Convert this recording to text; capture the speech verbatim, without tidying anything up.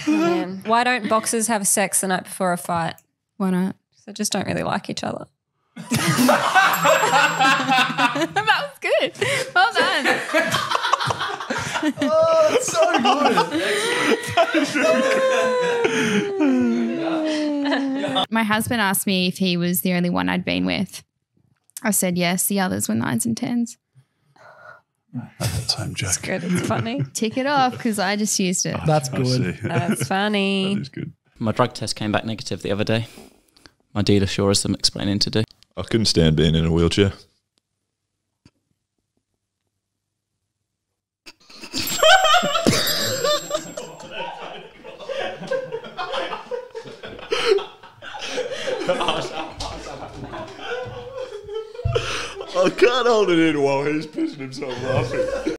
Man. Why don't boxers have sex the night before a fight? Why not? They just don't really like each other. That was good. Well done. Oh, that's so good. My husband asked me if he was the only one I'd been with. I said yes. The others were nines and tens. Same joke. It's good. It's funny. Tick it off because I just used it. That's I good. see. That's funny. That is good. My drug test came back negative the other day. My dealer sure has some explaining to do. I couldn't stand being in a wheelchair. I can't hold it in while he's pissing himself laughing.